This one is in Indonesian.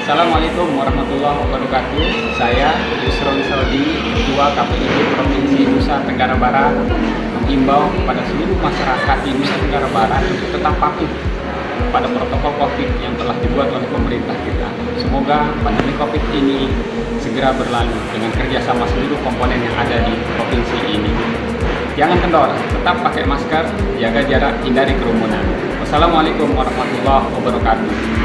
Assalamualaikum warahmatullahi wabarakatuh. Saya Yusron Saudi, Ketua KPID Provinsi Nusa Tenggara Barat, mengimbau kepada seluruh masyarakat di Nusa Tenggara Barat untuk tetap patuh pada protokol COVID yang telah dibuat oleh pemerintah kita. Semoga pandemi COVID ini segera berlalu dengan kerjasama seluruh komponen yang ada di provinsi ini. Jangan kendor, tetap pakai masker, jaga jarak, hindari kerumunan. Wassalamualaikum warahmatullahi wabarakatuh.